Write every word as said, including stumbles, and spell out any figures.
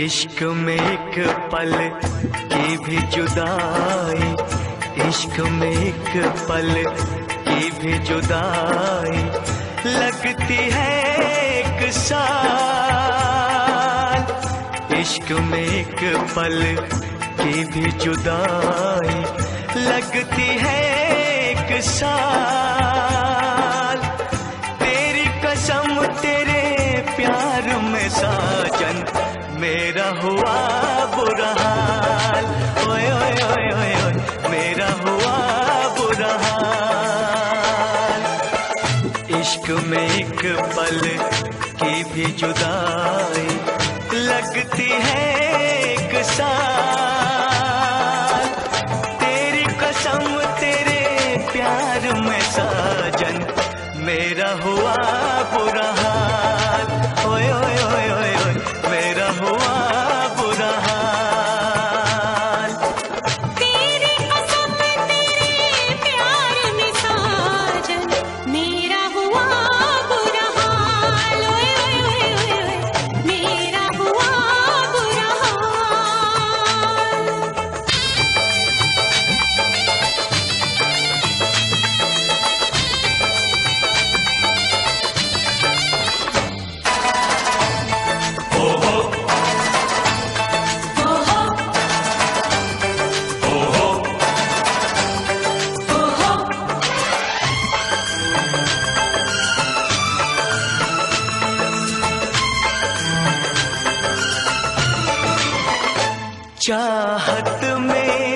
इश्क में एक पल की भी जुदाई, इश्क में एक पल की भी जुदाई लगती है एक साल। इश्क में एक पल की भी जुदाई लगती है एक साल। तेरी कसम तेरे प्यार में साजन मेरा हुआ बुरा हाल। ओए ओए ओए ओए ओए मेरा हुआ बुरा हाल। इश्क में एक पल की भी जुदाई लगती है एक साल। तेरी कसम तेरे प्यार में साजन मेरा हुआ बुरा हाल। ओए ओए ओए ओए ओए मेरा हुआ बुरा हाल। तेरी कसम तेरे प्यार में साजन मेरा हुआ बुरा हाल। ओए ओए ओए ओए मेरा हुआ बुरा हाल। चाहत में